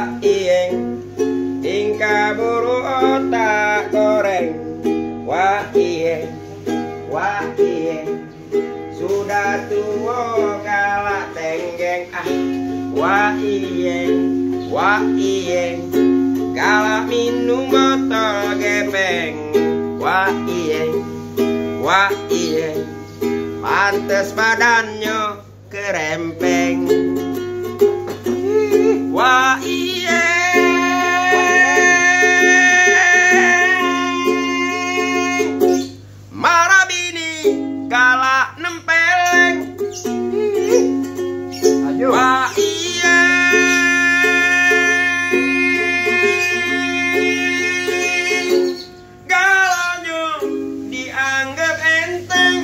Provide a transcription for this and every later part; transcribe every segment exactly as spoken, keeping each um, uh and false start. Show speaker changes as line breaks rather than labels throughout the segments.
Wah iyeng ingka buru otak goreng. Wah iyeng, wah iyeng sudah tua galak tenggeng. Ah, wah iyeng, wah iyeng galak minum botol gepeng. Wah iyeng, wah iyeng pantes badannya kerempeng. Wah iyeng marah bini galak nempeleng. Wah iyeng galaknya dianggap enteng.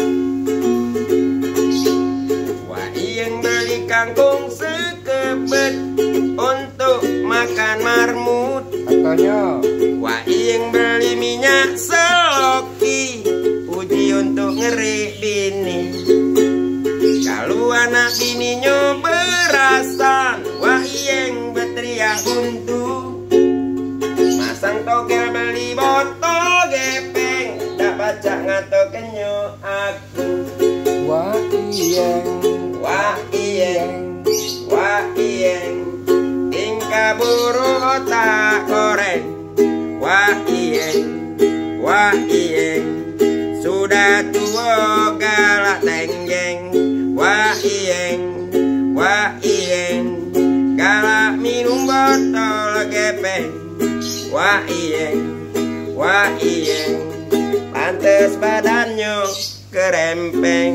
Wah iyeng beli kangkung sekebet untuk makan marmut.
Katanya.
Wah iyeng beli minyak seloki uji untuk ngeri bini. Kalau anak bininya berasan, wah iyeng berteriak buntu. Masang togel beli botol gepeng, dak baca ngato kenyo aku.
Wah iyeng,
wah iyeng, wah iyeng ingka buru otak goreng. Wah iyeng, wah iyeng sudah tua galak tenggeng. Wah iyeng, wah iyeng galak minum botol gepeng. Wah iyeng, wah iyeng pantes badannya kerempeng.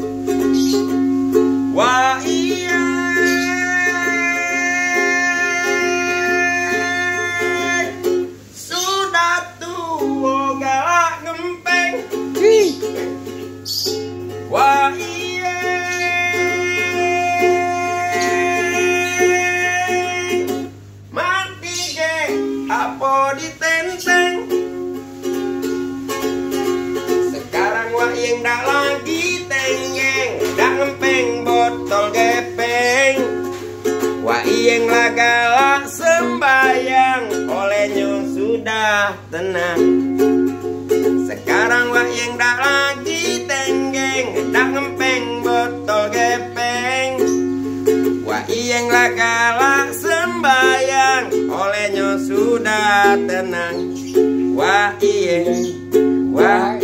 Wah iyeng sudah tua galak gempeng. Wah iyeng mati geng apa ditenteng. Sekarang wah iyeng dak lagi tenggeng, dak ngempeng botol gepeng. Wah iyeng lah galak sembayang, olehnya sudah tenang. Sekarang wah iyeng dak lagi tenggeng, dak ngempeng botol gepeng. Wah iyeng lah galak sembayang, olehnya sudah tenang. Wah iyeng, wah